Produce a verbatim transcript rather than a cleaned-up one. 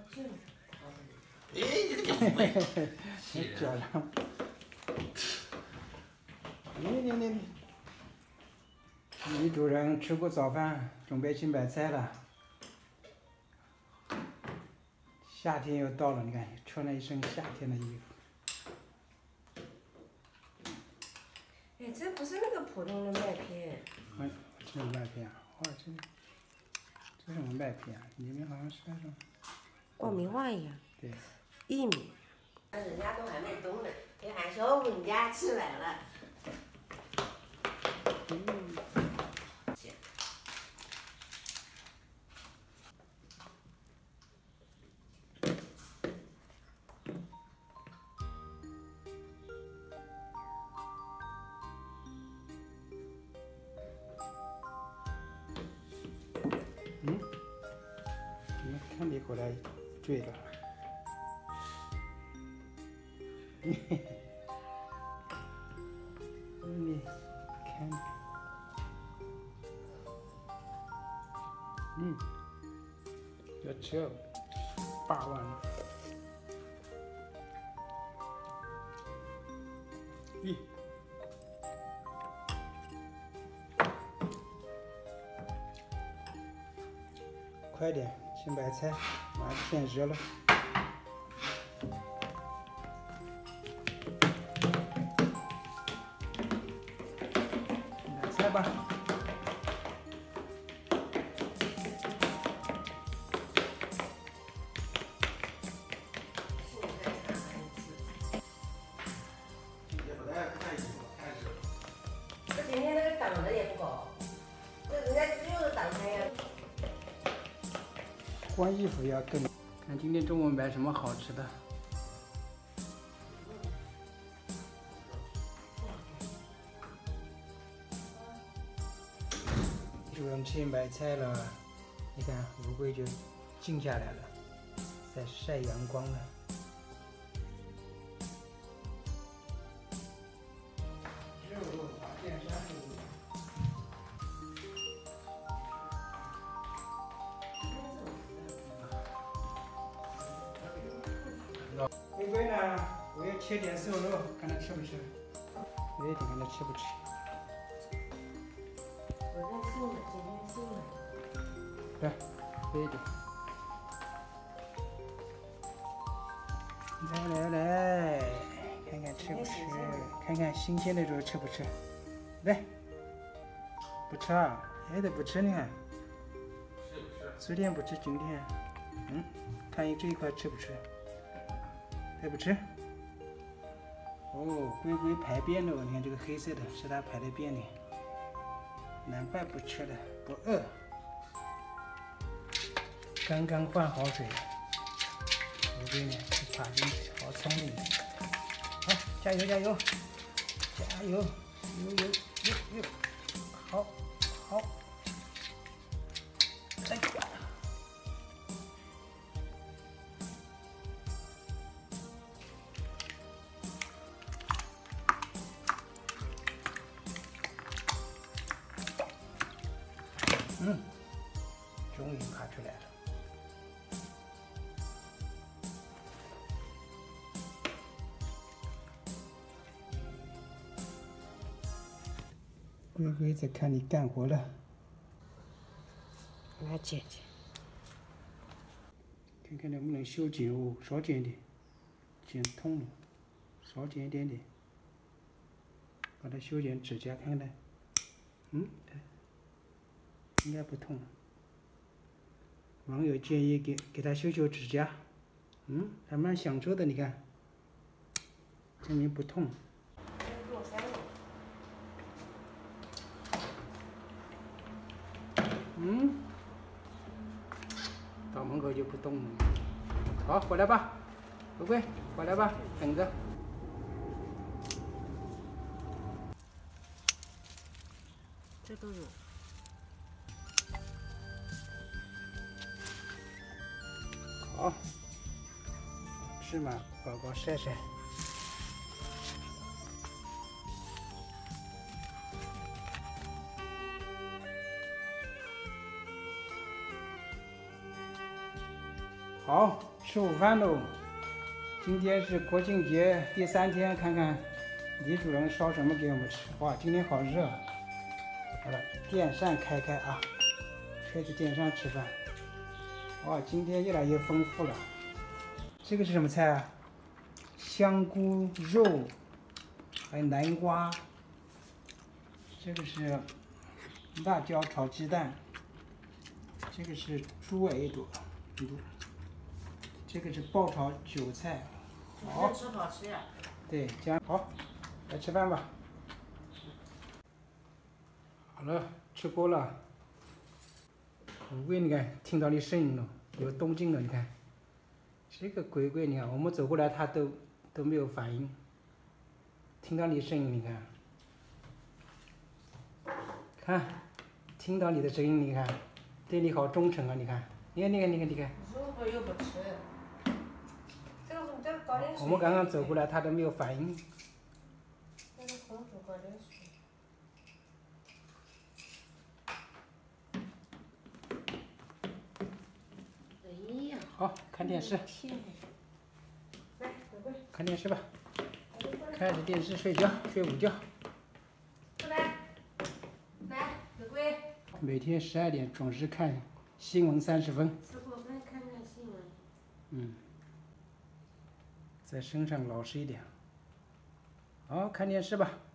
哎，你这个没， 漂亮。你你你，女主人吃过早饭，准备去买菜了。夏天又到了，你看穿了一身夏天的衣服。 哎，这不是那个普通的麦片。 哎，这是麦片啊！哇，这这什么麦片啊？里面好像是那种爆米花一样。 对。 薏米。人家都还没动呢，给俺小文家吃来了。嗯。 嗯？怎么看你过来醉了？嘿嘿嘿。你看，嗯，要吃八万了。咦，快点去买菜，马上天热了。买菜吧。 这今天那个档的也不高，这人家就是档餐呀。 换衣服要更。看今天中午买什么好吃的。主人去买菜了，你看乌龟就静下来了，在晒阳光了。乌龟呢？我要切点瘦肉，看它吃不吃。我也得看它吃不吃。 我在送了，今天送了。 来，这一点。来来来，看看吃不吃，看看新鲜的时候吃不吃。来，不吃啊？还得不吃呢。 吃不吃？ 昨天不吃，今天，嗯，看你这一块吃不吃？还不吃？哦，龟龟排便了，你看这个黑色的是它排的便呢。难怪不吃了，不饿。刚刚换好水，乌龟呢就爬进去，好聪明。好，加油加油，加油，油油油油，好，好，再加。嗯，终于爬出来了。龟龟在看你干活了。 来姐姐， 看看能不能修剪哦，少剪一点，剪痛了，少剪一点点，把它修剪指甲看看。嗯，应该不痛。网友建议给给他修修指甲，嗯，还蛮享受的，你看，证明不痛。嗯，到门口就不动了。好，回来吧，乌龟，回来吧，等着。 这都有。 好，芝麻宝宝晒晒。好， 好，吃午饭喽。今天是国庆节第三天，看看李主任烧什么给我们吃。哇，今天好热。好了，电扇开开啊，吹着电扇吃饭。哇，今天越来越丰富了。这个是什么菜啊？香菇肉，还有南瓜。这个是辣椒炒鸡蛋。这个是猪耳朵，这个是爆炒韭菜。好吃好吃呀。 对，这样好，来吃饭吧。好了，吃过了。乌龟，你看，听到你声音了，有动静了，你看。这个龟龟，你看，我们走过来，它都都没有反应。听到你声音，你看，看，听到你的声音，你看，对你好忠诚啊，你看，你看，你看，你看，你看。 如果又不吃，这个这个搞点水。 我们刚刚走过来，它都没有反应。 这个红薯搞点水。哎呀。 好，看电视。 天。来，乖乖。 看电视吧。看着电视睡觉，睡午觉。 过来，来，乖乖。 每天十二点准时看新闻三十分。 吃过饭看看新闻。 嗯。在身上老实一点。好，看电视吧。